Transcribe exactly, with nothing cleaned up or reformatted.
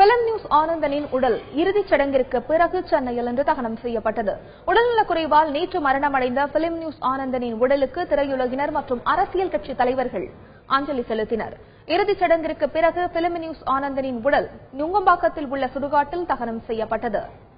Film news ஆனந்தனின் உடல் இறுதிச் சடங்கிற்கு பிறகு சென்னையில் இன்று தகனம் செய்யப்பட்டது. உடல்நலக்குறைவால் நேற்று மரணமடைந்த பிலிம் நியூஸ் ஆனந்தனின் உடலுக்கு திரையுலகினர் மற்றும் அரசியல் கட்சி தலைவர்கள் அஞ்சலி செலுத்தினர். இறுதிச் சடங்கிற்கு பிறகு பிலிம் நியூஸ் ஆனந்தனின் உடல் நுங்கம்பாக்கத்தில் உள்ள சுடுகாட்டில் தகனம் செய்யப்பட்டது.